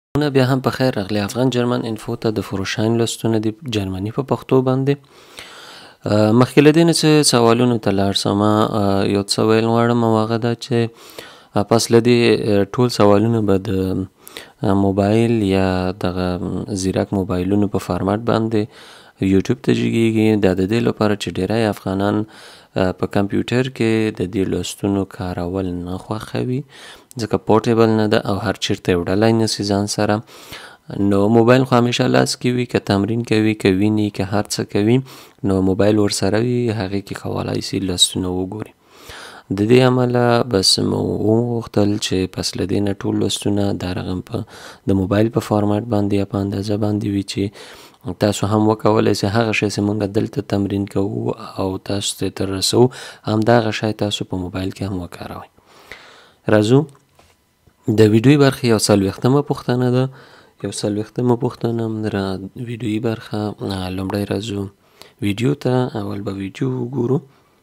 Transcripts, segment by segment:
بیا هم په خیر راغلی. افغان جرمن انفو ته د فروشاین لوستونه دي جرمني په پښتو باندې. مخکې له دې نه چې سوالونو ته لاړ شم یو څه ویل غواړم او هغه دا چې پس له دې ټول سوالونه به د موبایل یا دغه زیرک موبایلونو په فارمات باندې یوټیوب ته جګیږي. دا د دې لپاره چې ډیری افغانان په کمپیوټر کې د دې لوستونو کارول نه خوښوي ځکه پورټیبل نه ده او هر چیرته یې وړلی نشي ځان سره. نو موبایل خو همیشه لاس کې وي، که تمرین کوي، که ویني، که هر څه کوي نو موبایل ورسره وي، هغې کې کولی شي لوستونه وګوري. د دې امله بس مو وغوښتل چې پس له دې نه ټول لوستونه دا رقم په د موبایل په فارمات باندې یا په اندازه باندې وي چې تاسو هم وکولی شئ هغه شی چې موږ دلته تمرین کوو او تاسو ته تر رسوو همدغه شی تاسو په موبایل کې هم وکاروئ. راځو د ویډیويي برخې یو 40مه پوښتنه ده. یو 40مه پوښتنه د ویډیويي برخه. لومړی راځو ویډیو ته. اول به ویډیو وګورو.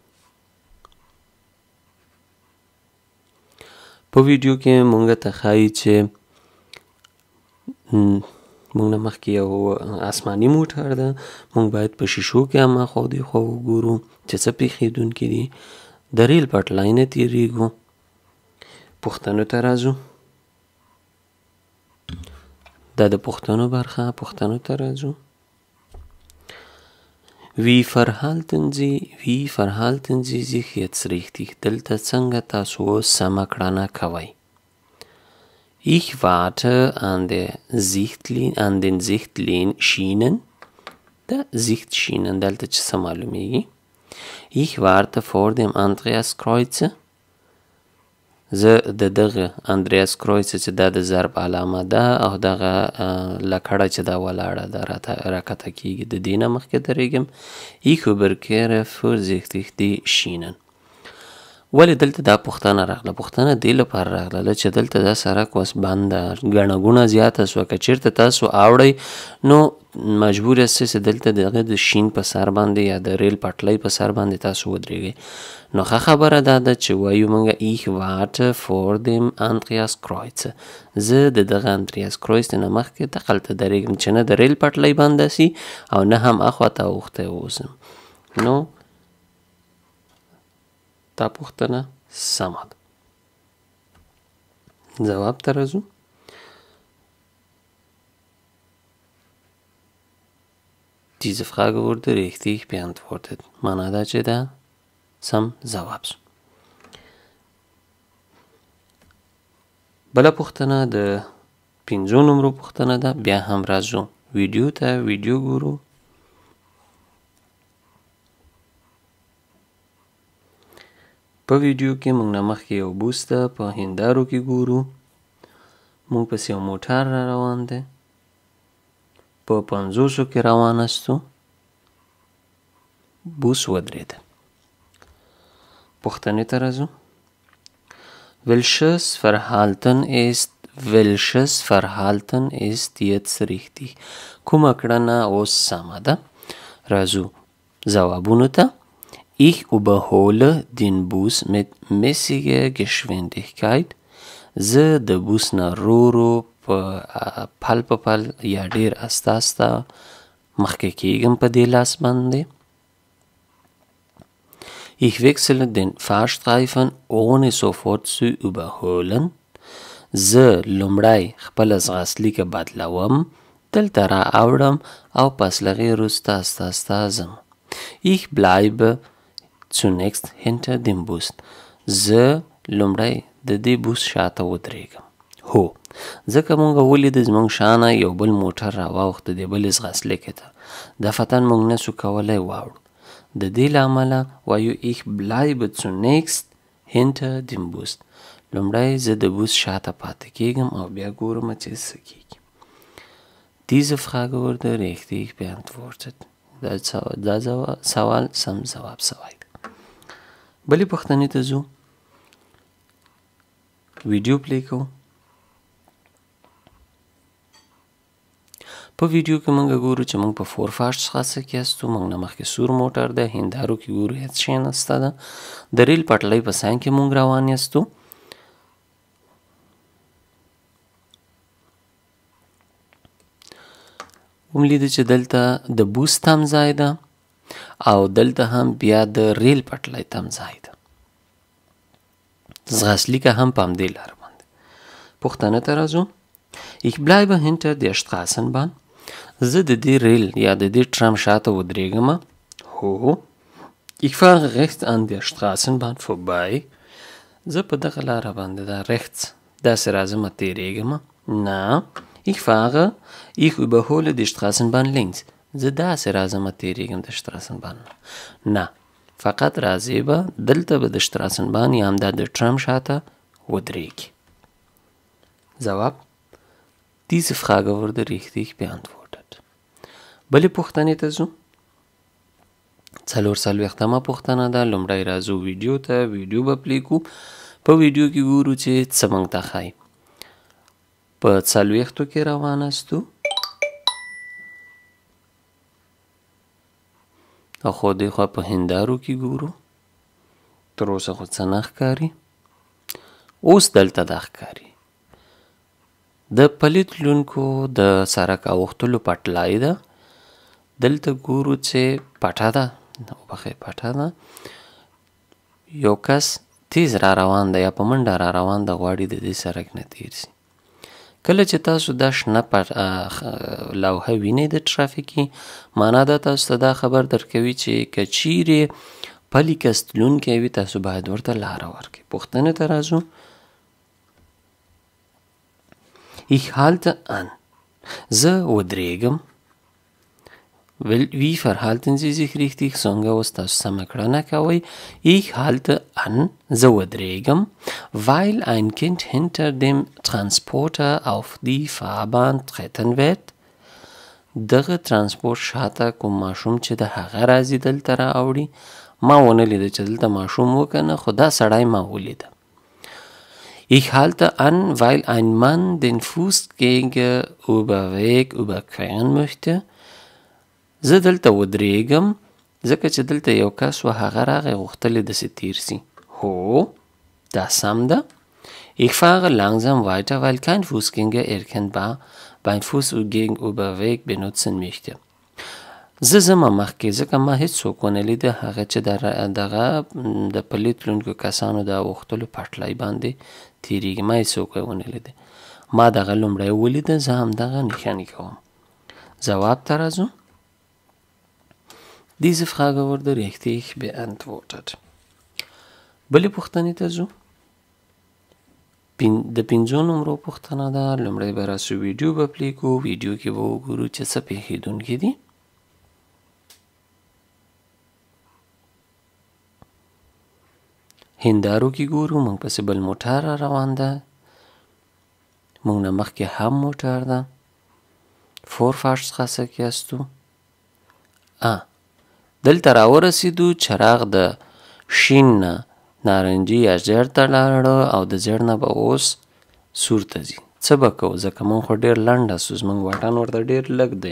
په ویډیو کې مونږ ته ښایي چې مونږ نه مخکې یو آسماني موټر ده. مونږ باید په شیشو کې هم اخوا دیخوا وګورو چې څه پیښیدونکي دي. د ریل پټلۍ نه تیریږو. پوښتنو ته راځو. دا د پوښتنو برخه. پوښتنو ته راځو. Wie verhalten Sie sich jetzt richtig? دلته څنګه تاسو سمه کړنه کوئ؟ Ich warte an den Schienen. دا Sichtschienen دلته چې څه معلومیږي؟ Ich warte vor dem Andreaskreuz. زه د دغه اندریاس کرویڅ چې دا د ضرب علامه ده او دغه لکړه چې دا ولاړه ده راکته کیږي د دې نه مخکې درېږم. Ich überquere vorsichtig die Schienen. ولې دلته دا پوښتنه راغله؟ پوښتنه دې لپاره راغله چې دلته دا سړک اوس بند ده، ګڼه ګوڼه زیاته شوه. که چېرته تاسو اوړئ نو مجبور یاست چې دلته دغه د شین په سر باندې یا د ریل پټلۍ په سر باندې تاسو ودرېږئ. نو ښه خبره دا ده چې وایو موږ Ich warte vor dem Andreaskreuz. زه د دغه اندریاس نه مخکې دغلته درېږم چې نه د ریل پټلۍ بنده سي او نه هم اخواته اوښتی اوسم. نو دا پوښتنه سمه ده. ځواب ته راځو. Diese Frage wurde richtig beantwortet. معنا دا چې دا سم ځواب شو. بله پوښتنه د 5 نمرو پوښتنه ده. بیا هم راځو ویډیو ته. ویډیو ګورو. په ویډیو کې موږ نه مخکې یو بوس ده په هندارو کې ګورو. موږ پسې یو موټر را روان دی. په 50 کې روان استو. بوس ودرېده. پوښتنې ته راځو. Welches Verhalten ist jetzt richtig? کومه کړنه اوس سمه ده؟ راځو ځوابونو ته. Ich überhole den Bus mit mäßiger Geschwindigkeit. زه د بوس نه رو په پل په پل یا ډیر استه استه مخکې کېږم په دې لاس باندې. Ich wechsle den Fahrstreifen ohne sofort zu überholen. زه لومړی خپله ځغاستلیکه بدلوم، دلته را اوړم او پس له هغې وروسته استه استه ځم. Ich bleibe zunächst hinter dem Bus. زه لومړی د دې بوس شاته ودرېږم. هو ځکه مونږ ولیده زموږ شانه یو بل موټر راواوښته د بلې ځغاستلیکې ته. دفتن مونږ نسو کولی واوړو. د دې له امله وایو Ich bleibe zunächst hinter dem Bus. لومړی زه د بوس شاته پاتې کېږم او بیا ګورم چې څه کېږي. Diese Frage wurde richtig beantwortet. دا سوال سم ځواب سوی ده. بلې پوښتنې ته ځو. ویډیو پلی کوو. په ویډیو کې موږ ګورو چې موږ په Vorfahrtsstraße کې استو. موږ نه مخکې سور موټر ده. هندارو کې ګورو هېڅ شی نسته ده. د ریل پټلۍ په څنګ کې موږ روان یاستو. وملیده چې دلته د بوس تم ځای ده او دلته هم بیا د ریل پټلۍ تم ځای ده. ځغاسلیکه هم په همدې لاره باندې. پوښتنه ته راځو. Ich bleibe hinter der Straßenbahn. زه د دې ریل یا د دې ټرام شاته ودرېږم. هو. Ich fahre rechts an der Straßenbahn vorbei. زه په دغه لاره باندې دا rechts داسې راځم تېرېږم. نه. Ich überhole die Straßenbahn links. زه داسې راځم تېرېږم د Straßenbahn. نه. فقط راځې به دلته به د Straßenbahn یا همدا د ټرام شاته ودرېږي. Jawab. Diese Frage wurde richtig beantwortet. بلې پوښتنې ته ځو. 44مه پوښتنه ده. لومړی راځو ویډیو ته. ویډیو به پلی کړو. په ویډیو کې ګورو چې څه موږ ته ښایي. په 40 کې روانستو او خو دې خوا په هندارو کې ګورو. تر اوسه خو څه نه ښکاري. اوس دلته دا ښکاري. د پلي تلونکو د سړک اوښتلو پټلۍ ده. دلته ګورو چې پټه ده. پټه ده. یو کس تیز را روان ده یا په منډه را روان ده، غواړي د دې سړک نه تیر شي. کله چې تاسو دا شنه لوحه وینئ د ټرافیکي، معنا دا تاسو ته دا خبر درکوي چې که چیرې پلي کس تلونکی وي تاسو باید ورته لاره ورکړئ. پوښتنې ته راځو. Ich halte an. زه ودرېږم. Wie verhalten Sie sich richtig? څنګه اوس تاسو سمه کړنه کوئ. Ich halte an. زه ودرېږم. Weil ein Kind hinter dem Transporter auf die Fahrbahn treten wird. دغه ترانسپورت شاته کوم ماشوم چې د هغه راځي دلته را اوړي. ما ونه لیده چې دلته ماشوم وکنه، خو دا سړی ما ولیده. Ich halte an, weil ein Mann den Fußgängerüberweg überqueren möchte. زه دلته ودرېږم ځکه چې دلته یو کس و هغه راغی غوښتل یې داسې تیر سي. هو، دا سم ده. Ich fahre langsam weiter, weil kein Fußgänger erkennbar beim Fußgängerüberweg benutzen möchte. زه ځمه مخکې ځکه ما هېڅوک ونه لیده هغه چې دغه د پلي تلونکو کسانو د اوښتلو پټلۍ باندې تېرېږي. ما هېڅوک ونه لیده. ما دغه لومړی ولیده، زه همدغه نښانې کوم. ځواب ته راځو. Diese Frage wurde richtig beantwortet. بلې پوښتنې ته ځو. د 5 نمرو پوښتنه ده. لومړی به راسو ویډیو به پلی کړو. ویډیو کې به وګورو چې څه پېښېدونکي دي. هندارو کې ګورو موږ پسې بل موټر را روان ده. موږ نه مخکې هم موټر ده. Vorfahrtsstraße کې استو. دلته راورسېدو. چراغ د شین نه نارنجي یا زیړ ته لاړه او د زیړ نه به اوس سور ته ځي. څه به کوو ځکه موږ خو ډېر لنډ اسو، زموږ واټن ورته ډېر لږ دی.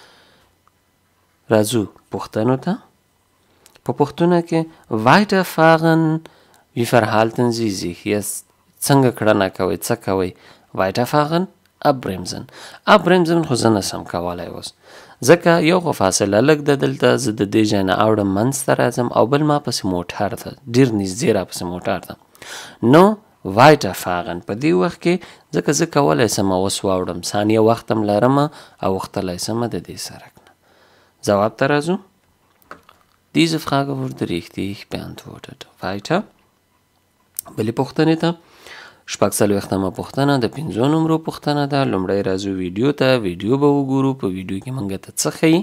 راځو پوښتنو ته. په پوښتنه کې weiterfahren. Wie verhalten Sie sich? څنګه کړنه کوئ، څه کوئ. weiterfahren. abbremsen. abbremsen خو زه نسم کولی اوس ځکه یو خو فاصله لږ ده دلته. زه د دې ځای نه اوړم منځ ته راځم او بل ما پسې موټر ده، ډېر نږدې را پسې موټر ده. نو weiterfahren په دې وخت کې ځکه زه کولی سم اوس واوړم، ثانیه وخت هم لرم او وختلی سم د دې سړک نه. ځواب ته راځو. Diese Frage wurde richtig beantwortet. Weiter. بلې پوښتنې ته. 46مه پوښتنه د 5 نمرو پوښتنه ده. لومړی راځو ویډیو ته. ویډیو به وګورو. په ویډیو کې موږ ته څه ښیي.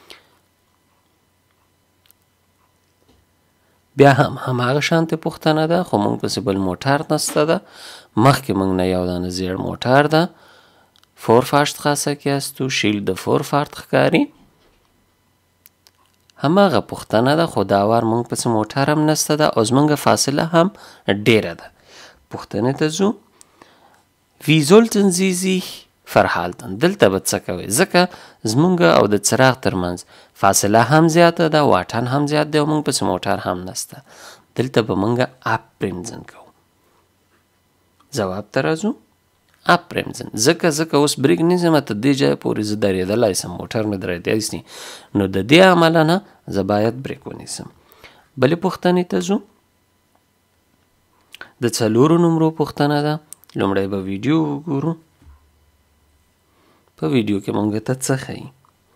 بیا هم هماغه شانتې پوښتنه ده، خو موږ پسې بل موټر نسته ده. مخکې موږ نه یو دانه زیړ موټر ده. Vorfahrtsstraße کې استو. شیلډ د Vorfahrt ښکاري. هماغه پوښتنه ده، خو دا وار موږ پسې موټر هم نسته ده او زموږ فاصله هم ډېره ده. پوښتنې ته ځو. Wie sollten Sie sich verhalten? دلته به څه کوئ ځکه زموږ او د څراغ ترمنځ فاصله هم زیاته ده، واټن هم زیات دی او موږ پسې موټر هم نسته. دلته به موږ abbremsen کوو. ځواب ته راځو. abbremsen. ځکه اوس بریک نیسم ته دې ځای پورې زه درېدلی سم موټر مې درېدی سي نو د دې امله نه زه باید بریک ونیسم. بلې پوښتنې ته ځو. د 4 نمرو پوښتنه ده. لومړی به ویډیو وګورو. په ویډیو کې مونږ ته څه ښیي؟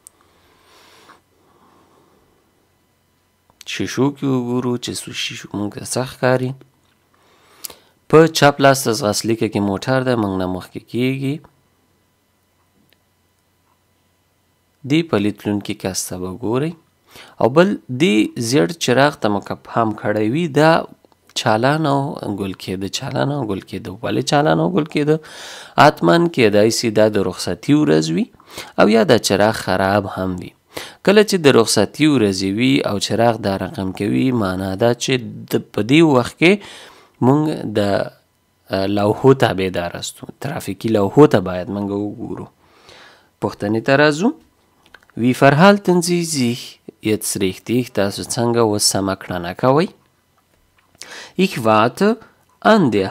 شیشو کې وګورو چې شیشو مونږ ته څه ښکاري. په چپ لاس د ځغاسلیکه کې موټر دی مونږ نه مخکې کیږي. دې پلي تلونکي کس ته به ګورئ او بل دې زیړ چراغ ته مو که پام کړی وي دا چالان او ګل کېده. ولې چالان او ګل کېده؟ حتما کېدای سي دا د رخصتي ورځ وي او یا دا چراغ خراب هم وي. کله چې د رخصتي ورځې وي او چراغ دا رقم کوي معنا ده چې په دې وخت کې مونږ د لوحو تابعدار استو. ترافیکي لوحو ته باید مونږ وګورو. پوښتنې ته راځو. Wie verhalten Sie sich jetzt richtig? تاسو څنګه اوس سمه کړنه کوئ؟ Ich warte an der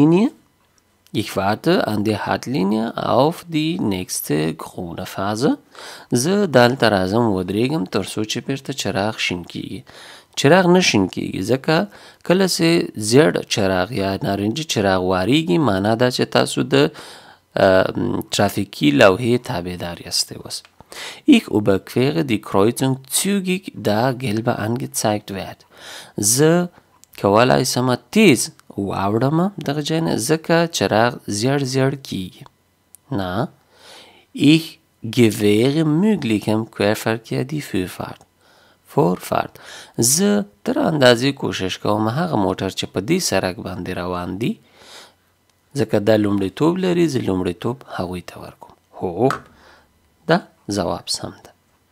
Haltlinie auf die nächste grüne Phase. زه دلته راځم ودرېږم تر څو چې بیرته چراغ شین کیږي. چراغ نه شین کیږي ځکه کله چې زیړ چراغ یا نارنجي چراغ واریږي معنا ده چې تاسو د ترافیکي لوحې تابعدار یاستئ. اوس Ich überquere die Kreuzung zügig, da gelbe angezeigt wird. زه کولای سم تیز واوړم دغه ځای نه ځکه چراغ زیړ کیږي. نه Ich gewähre möglichem Querverkehr die Vorfahrt. زه تر اندازې کوشش کوم هغه موټر چې په دې سړک باندې روان دي ځکه دا لومړیتوب لري زه لومړیتوب هغوی ته ورکوم. هو دا جواب سم ده.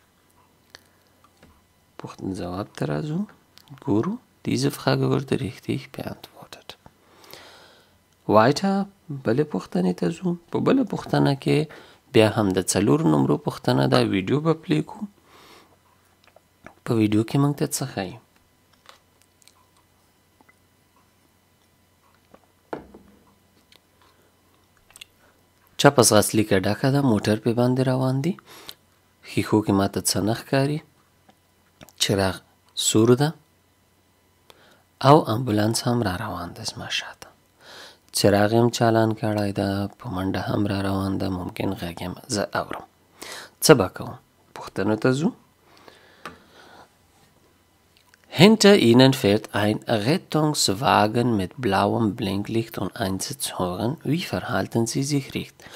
Jawab ته راځو. ګورو. Diese Frage wurde richtig beantwortet. Weiter بلې پوښتنې ته ځو. په بله پوښتنه کې بیا هم د 4 نمرو پوښتنه ده. ویډیو به پلی کوو. په ویډیو کې موږ ته څه ښیي؟ چپ ځغاسلیکه ډکه ده موټر پې باندې روان دي. ښیښو کې ماته څه نه ښکاري. چراغ سور ده او امبولانس هم را روان ده زما شاته. چراغ هم چالان کړی ده په منډه هم را روان ده. ممکن غږ هم زه اورم. څه به کوم؟ پوښتنو ته ځو. Hinter ihnen fährt ein Rettungswagen mit blauem Blinklicht und Einsatzhorn. Wie verhalten sie sich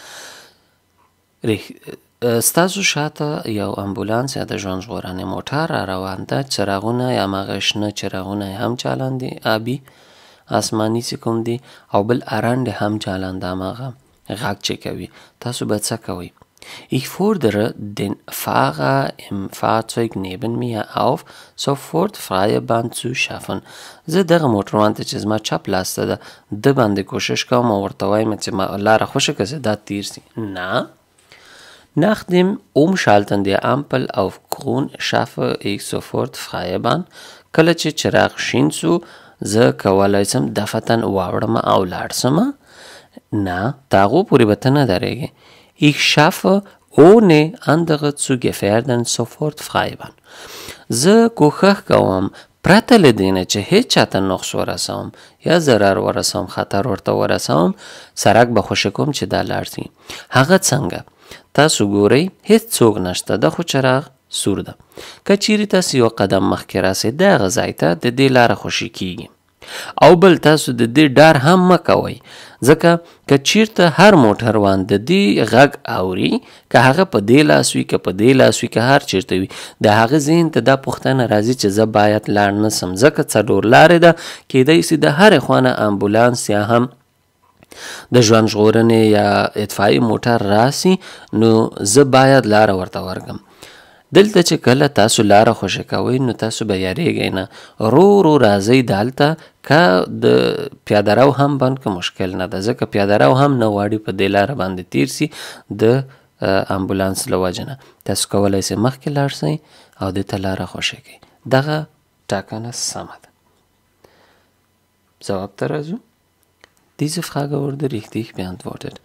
ستاسو شاته یو امبولانس یا د ژوند ژغورنې موټر را روان ده. چراغونه یا هماغه شنه چراغونه هم چالان دي آبي آسماني چې کوم دي او بل ارنډ هم چالان ده هماغه غږ چې کوي. تاسو به څه کوئ؟ Ich fordere den Fahrer im Fahrzeug neben mir auf, sofort freie Bahn zu schaffen. زه دغه موټروان ته چې زما چپ لاس ته ده د باندې کوشش کوم او ورته وایم چې لاره خوشه که دا تیر سي. نه. Nach dem Umschalten der Ampel auf grün schaffe ich sofort freie Bahn. کله چې چراغ شین سو زه کولی سم دفتن واوړم او لاړ سم. نه تاغو پورې به ته نه درېږې. Ich schaffe ohne andere zu gefährden sofort freie Bahn. زه کوښښ کوم پرته له دې نه چې هیڅ چاته نقص ورسوم یا ضرر ورسوم خطر ورته ورسوم سړک به خوشې کوم چې دا لاړ سي. هغه څنګه؟ تاسو ګورئ هیڅ څوک نشته ده خو چراغ سور ده. که چیرې تاسو یو قدم مخکې راسئ دغه ځای ته د دې لاره خوشې کیږي. او بل تاسو د دې ډار هم مه کوئ ځکه که چیرته هر موټروان د دې غږ اوري که هغه په دې لاس وي که په دې لاس وي که هر چیرته وي د هغه ذهن ته دا پوښتنه راځي چې زه باید لاړ نسم ځکه 4 لارې ده کیدای سي د هرې خوا نه امبولانس یا هم د ژوند ژغورنې یا اطفایي موټر راسي نو زه باید لاره ورته ورکم. دلته چې کله تاسو لاره خوشې کوئ نو تاسو به یریږئ نه. رو راځئ دلته که د پیاده رو هم باندې که مشکل نه ده ځکه پیاده رو هم نه غواړي په دې لاره باندې تیر سي د امبولانس له وجې نه. تاسو کولی سئ مخکې لاړ سئ او دې ته لاره خوشې کړئ. دغه ټاکنه سمه ده. ځواب ته راځو. Diese Frage wurde richtig beantwortet.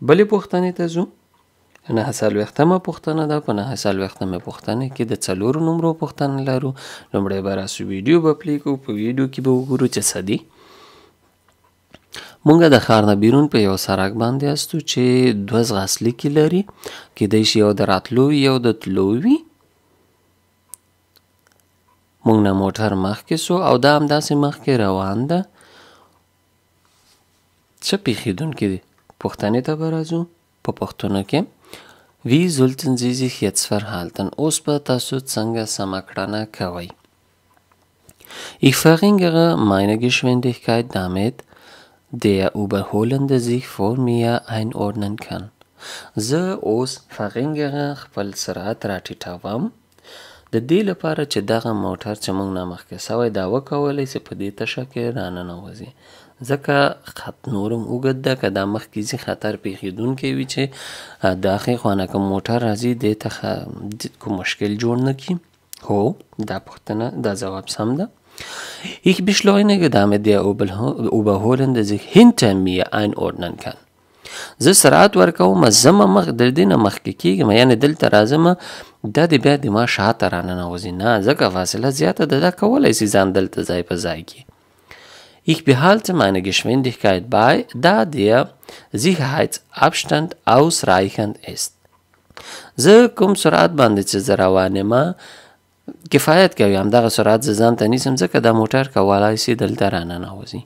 بلې پوښتنې ته ځو. 940مه پوښتنه ده. په 940مه پوښتنه کې د 4 نمرو پوښتنه لرو. لومړی به راسو ویډیو به پلی کوو. په ویډیو کې به وګورو چې څه دي. مونږ د ښار نه بیرون په یو سړک باندې استو چې 2 ځغاسلیکې لري. کیدای شي یو د راتلو یو د تلو وي. مونږ نه موټر مخکې سو او دا همداسې مخکې روان ده. څه پیښیدونکي دي؟ پوښتنې ته به راځو. په پښتنو کې Wie sollten Sie sich jetzt verhalten? اوس به تاسو څنګه سمه کړنه کوئ؟ Ich verringere meine Geschwindigkeit damit, der Überholende sich vor mir einordnen kann. زه اوس verringere خپل سرعت راټیټوم د دې لپاره چې دغه موټر چې موږ نه مخکې سوی دا وکولی چې په دې تشه کې راننوځي. ځکه خط نورم اوږد ده. که دا مخکې ځي خطر پیښیدونکی وي چې دا ښې خوا کوم موټر راځي دې ته کوم مشکل جوړ نه کړي. هو دا پوښتنه دا جواب سم ده. Ich beschleunige damit der Überholende sich hinter mir einordnen kann. زه سرعت ورکوم زما مخ د دې نه مخکې کېږم یعنې دلته راځم دا د بیا د ما شاته راننوځي نه ځکه فاصله زیاته ده. دا کولی شي ځان دلته ځای په ځای کړي. Ich behalte meine Geschwindigkeit bei, da der Sicherheitsabstand ausreichend ist. زه کوم سرعت باندې چې زه روان یم کفایت کوي. همدغه سرعت زه ځان ته نیسم ځکه دا موټر کولی شي دلته راننوځي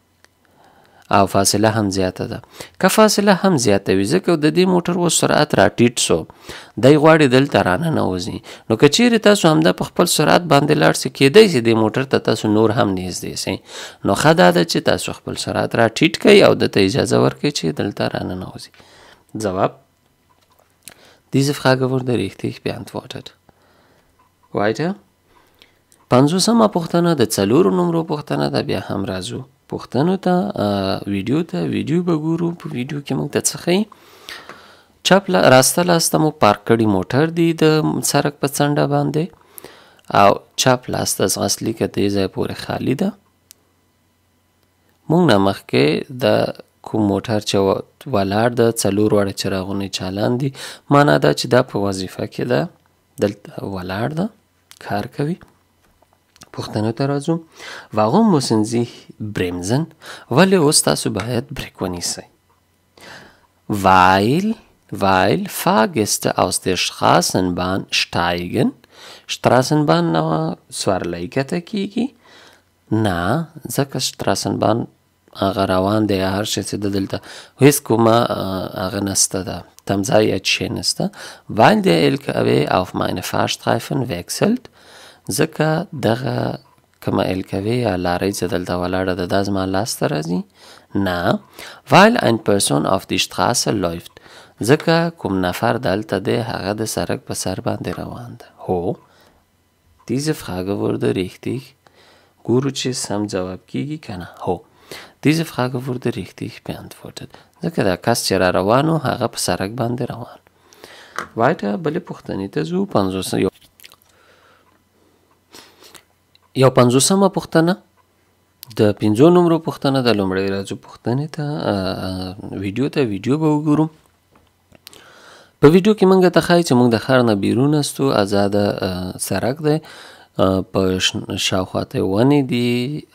او فاصله هم زیاته ده. که فاصله هم زیاته وي ځکه د دې موټر اوس سرعت راټیټ سو دی غواړي دلته راننوځي نو که چیرې تاسو همدا په خپل سرعت باندې لاړ سئ کیدای شي دې موټر ته تاسو نور هم نږدې سئ. نو ښه دا ده چې تاسو خپل سرعت راټیټ کړئ او دته اجازه ورکړئ چې دلته راننوځي. ځواب Diese Frage wurde richtig beantwortet. Weiter. 50مه پوښتنه د 4 نمرو پوښتنه ده. بیا هم راځو پوښتنو ته ویډیو به ګورو. په ویډیو کې موږ ته څه ښیي. چپ راسته لاسته مو پارک کړي موټر دي د سړک په څنډه باندې او چپ لاسته ځغاسلیکه دې ځای پورې خالي ده. موږ نه مخکې د کوم موټر چې ولاړ ده 4 واړه څراغونه چالان دي معنا دا چې دا په وظیفه کې ده دلته ولاړ ده کار کوي. پوښتنو ته راځو. Warum müssen Sie bremsen? ولې اوس تاسو باید بریک ونیسئ؟ Weil Fahrgäste aus der Straßenbahn steigen. Straßenbahn نو سوارلۍ کته کیږي نه ځکه Straßenbahn هغه روان دی هر شی چې دلته هیڅ کومه هغه نسته ده تمځای یا شی نسته. Weil der LKW auf meine Fahrstreifen wechselt. ځکه دغه کومه LKW یا لارۍ چې دلته ولاړه ده دا زما لاسته راځي نه. Weil ein Person auf die Straße läuft. ځکه کوم نفر دلته دی هغه د سړک په سر باندې روان ده. هو diese Frage wurde richtig. ګورو چې سم جواب کیږي که نه. هو diese Frage wurde richtig beantwortet. ځکه دا کس چې را روان و هغه په سړک باندې روان. Weiter بلې پوښتنې ته ځو. 50مه پوښتنه د 5 نمرو پوښتنه د لومړی راځو پوښتنې ته ویډیو به وګورو. په ویډیو کې موږ ته ښایي چې موږ د ښار نه بیرون استو ازاده سړک دی په شاوخواته ونې دي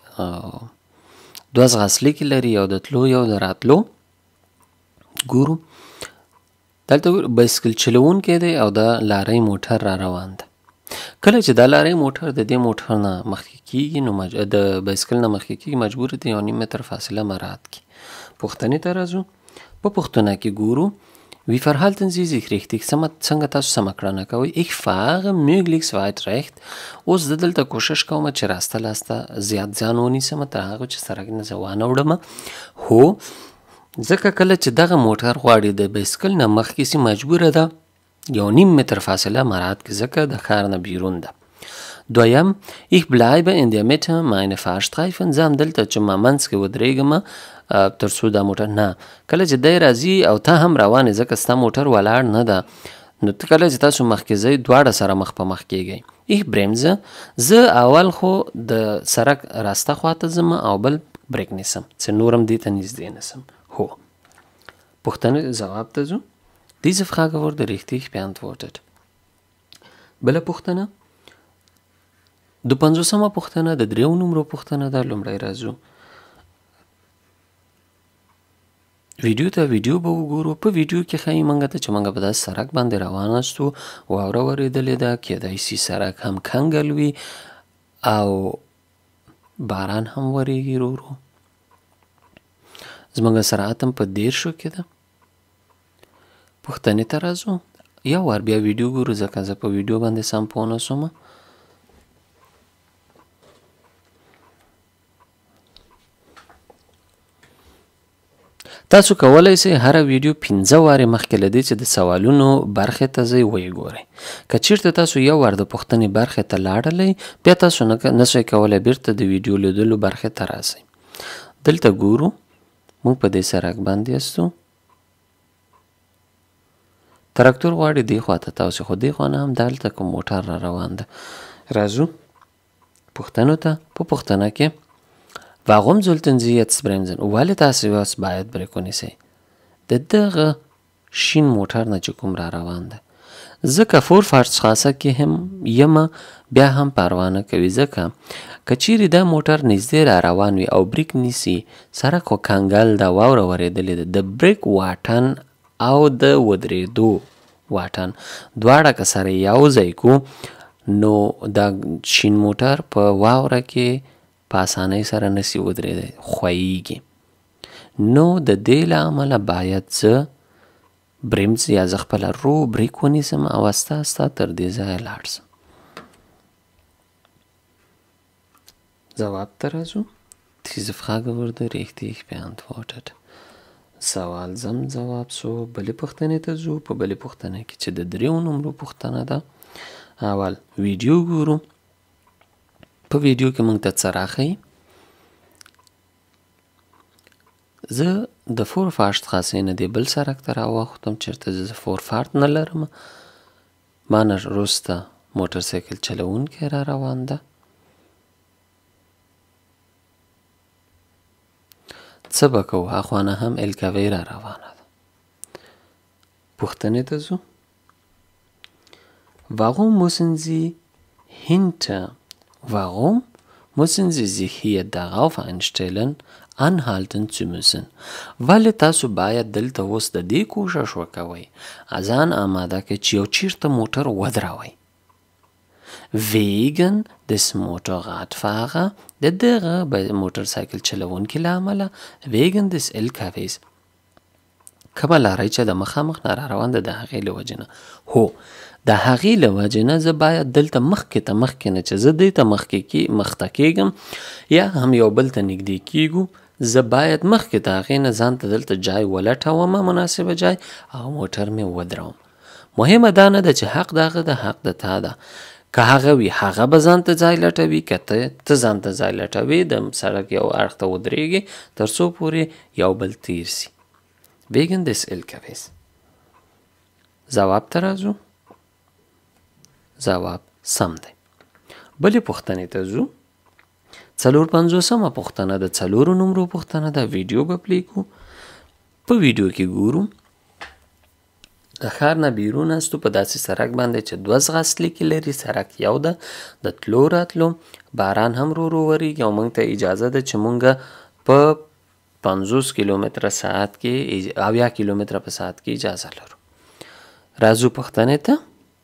2 ځغاسلیکې لري یو د تلو یو د راتلو. ګورو دلته بایسکل چلوونکی دی او د لارۍ موټر را روان ده. کله چې دا لارۍ موټر د دې موټر نه مخکې کیږي نو د بایسکل نه مخکې کیږي مجبور دی 1.5 متر فاصله مراعات کړي. پوښتنې ته راځو. په پوښتنه کې ګورو. Wie verhalten Sie sich richtig? څنګه تاسو سمه کړنه کوئ؟ Ich fahre möglichst weit recht. اوس زه دلته کوشش کوم چې راسته لاسته زیات ځان ونیسم تر هغه چې سړک نه زه وانه وړم. هو ځکه کله چې دغه موټر غواړي د بایسکل نه مخکې سي مجبوره ده 1.5 متر فاصله مراعات کړي ځکه د ښار نه بیرون ده. دویم ich bleibe in der Mitte meine Fahrstreifen. زه همدلته چې ما منځ کې ودرېږم تر څو دا موټر نه کله چې دی راځي او ته هم روانې ځکه ستا موټر ولاړ نه ده نو کله چې تاسو مخکې ځئ دواړه سره مخ په مخ کېږئ. ich bremse. زه اول خو د سړک راسته خواته ځم او بل بریک نیسم چې نورم دې ته نږدې نسم. هو پوښتنې ځواب ته ځو. Diese Frage wurde richtig beantwortet. بله پوښتنه د 50مه پوښتنه د 3 نمرو پوښتنه ده. لومړی راځو ویډیو ته. ویډیو به وګورو. په ویډیو کې ښایي موږ ته چې موږ په داسې سړک باندې روان یاستو، واوره ورېدلې ده، کیدای شي سړک هم کنګل وي او باران هم ورېږي ورو ورو. زموږ سرعت هم په 10 کې ده. پوښتنې ته راځو. یو وار بیا ویډیو ګورو ځکه زه په ویډیو باندې سم پوه نه شوم. تاسو کولی شئ هره ویډیو 15 وارې مخکې له دې چې د سوالونو برخې ته ځئ ویې ګورئ. که چیرته تاسو یو وار د پوښتنې برخې ته لاړلی، بیا تاسو نشئ کولی بیرته د ویډیو لیدلو برخې ته راسئ. دلته ګورو موږ په دې سړک باندې یاستو. تراکتور غواړي دې خواته تاسو، خو دې خوا نه هم دلته کوم موټر را روان ده. راځو پوښتنو ته. په پوښتنه کې Warum sollten Sie jetzt bremsen? ولې تاسو اوس باید بریک ونیسئ؟ د دغه شین موټر نه چې کوم را روان ده. ځکه Vorfahrtsstraße کې هم یم بیا هم پروا نه کوي، ځکه که چیرې دا موټر نږدې را روان وي او بریک نیسي، سړک خو کنګل ده، واوره ورېدلې ده. د بریک واټن او د ودرېدو واټن دواړه که سره یو ځای کو، نو دا شین موټر په واوره کې په اسانۍ سره نسی ودرېدی، ښویېږي. نو د دې له امله باید زه برمز یا زه خپله رو بریک ونیسم او استه استه تر دې ځایه لاړ سم. ځواب ته راځو. Diese Frage wurde richtig beantwortet. سوال زم ځواب سو. بلې پوښتنې ته ځو. په بلې پوښتنه کې چې د 3 نمرو پوښتنه ده، اول ویډیو ګورو. په ویډیو کې موږ ته څه راښیي. زه د Vorfahrtstraße نه دې بل سړک ته راواوښتم چېرته زه Vorfahrt نه لرم. ما نه وروسته موټر سایکل چلوونکی را روان ده. څه به کوو، هخوا نه هم LKW را روانه ده. پوښتنې ته ځو. Warum müssen Sie sich hier darauf einstellen, anhalten zu müssen? ولې تاسو باید دلته اوس د دې کوشش وکوئ ځان آماده کړئ چې یو چیرته موټر ودروئ. Wegen des Motorradfahrer، د دغه موټر سایکل چلوونکي له امله. Wegen des LKWs، کومه لارۍ چې د مخامخ نه را روان ده د هغې له وجې نه. هو، د هغې له وجې نه زه باید دلته مخکې ته مخکې نه چې زه دې ته مخته کېږم یا هم یو بل ته نږدې کېږو، زه باید مخکې ته هغې نه ځان ته دلته جای ولټوم، مناسبه جای، او موټر مې ودروم. مهمه دا نه ده چې حق د هغه ده، حق د تا ده. که هغه وي هغه به ځان ته ځای لټوي، که ته ځان ته ځای لټوي د سړک یو اړخ ته ودرېږي تر څو پورې یو بل تیر سي. Wegen des LKWs. ځواب ته راځو. ځواب سم دی. بلې پوښتنې ته ځو. 54مه پوښتنه د 4 نمرو پوښتنه ده. ویډیو به پلی کړو. په ویډیو کې ګورو د ښار نه بیرون استو په داسې سړک باندې چې 2 ځغاستلیکې لري. سړک یو ده، د تلو راتلو، باران هم رو رو ورېږي او موږ ته اجازه ده چې موږ په 50 کیلومتره ساعت کې 80 کیلومتره په ساعت کې اجازه لرو. راځو پوښتنې ته.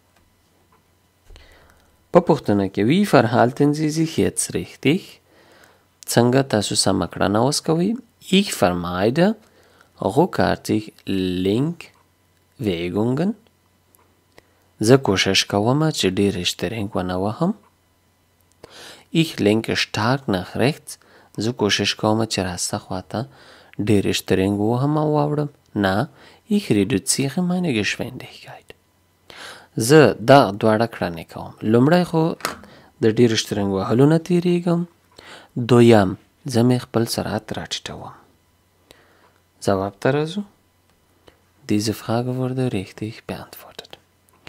په پوښتنه کې Wie verhalten Sie sich jetzt richtig؟ څنګه تاسو سمه کړنه اوس کوئ. Ich vermeide ruckartig Lenkwegungen. زه کوشش کوم چې ډېر اشترینګ ونه وهم. Ich lenke stark nach rechts. زه کوشش کوم چې راسته خواته ډېر اشترینګ ووهم او واوړم. نه، ich reduziere meine Geschwindigkeit. زه دا دواړه کړنې کوم. لومړی خو د ډېر اشترینګ وهلو نه تېرېږم. دویم، زه مې خپل سرعت راټیټوم. ځواب ته راځو. Diese Frage wurde richtig beantwortet.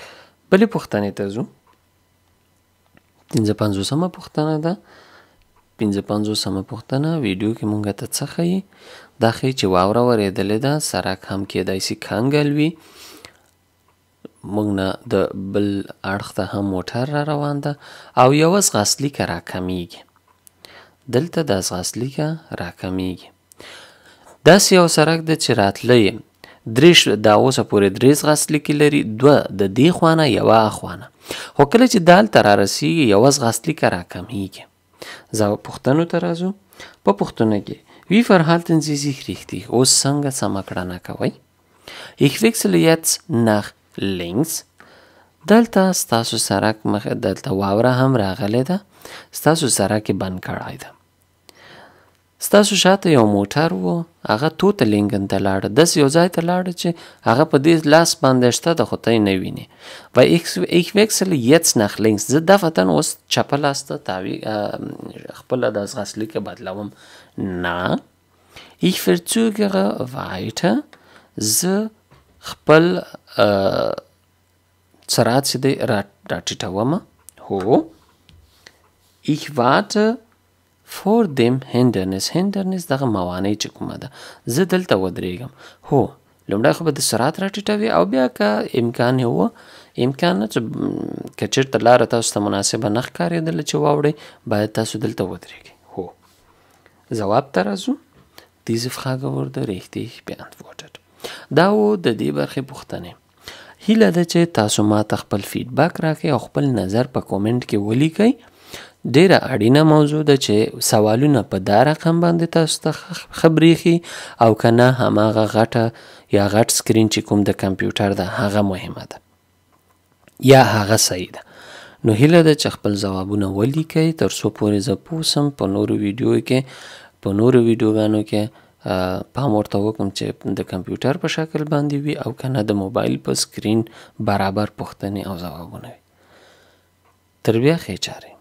بلې پوښتنې ته ځو. 55مه پوښتنه ده. 55مه پوښتنه ویډیو کې مونږ ته څه ښیي؟ دا ښیي چې واوره ورېدلې ده، سړک هم کیدای شي کنګل وي، موږ نه د بل اړخ ته هم موټر را روان ده او یوه ځغاستلیکه راکمیږي. دلته دا ځغاستلیکه راکمیږي. داسې یو سړک ده چې راتله یې دا اوسه پورې 3 ځغاستلیکې لري، 2 د دې خوا نه یوه اخوا نه، خو کله چې دالته رارسیږي یوه ځغاستلیکه راکمیږي. پوښتنو ته راځو. په پوښتنه کې Wie verhalten Sie sich richtig? اوس څنګه سمه کړنه کوئ؟ Ich wechsle jetzt nach links. دلته ستاسو سړک دلته واوره هم راغلی ده، ستاسو سړک یې بند کړی ده. ستاسو شاته یو موټر و، هغه توته لینګن ته لاړه، داسې یو ځای ته لاړه چې هغه په دې لاس باندې شته ده خو ته یې نه وینې. و ich wechsle jetzt nach links. زه دفعتا اوس چپه لاس ته خپله د ځغاستلیکه بدلوم. نه ich verzögere weiter. زه خپل سرعت چې دی راټیټومه. هو ich warte vor dem Hindernis. Hindernis دغه موانع چې کومه ده، زه دلته ودرېږم. هو لومړی خو به د سرعت راټیټوي او بیا که امکان یې و، امکان نه چې که چېرته لاره تاسو ته مناسبه نه ښکارېدله چې واوړئ، باید تاسو دلته ودرېږئ. هو ځواب ته راځو. Diese Frage wurde richtig beantwortet. دا و د دې برخې پوښتنې. هیله ده چې تاسو ما ته خپل فیډبک راکړئ او خپل نظر په کومنټ کې ولیکئ. ډیره اړینه موضوع ده چې سوالونه په دا رقم باندې تاسو ته خبرېږي او که نه هماغه غټه یا غټ سکرین چې کوم د کمپیوټر ده هغه مهمه ده یا هغه صحیح ده. نو هیله ده چې خپل ځوابونه ولیکئ تر څو پورې زه پوه سم په نورو ویډیوګانو کې پام ورته وکړم چې د کمپیوټر په شکل باندې وي او که نه د موبایل په سکرین برابر پوښتنې او ځوابونه وي. تر بیا ښې چارې.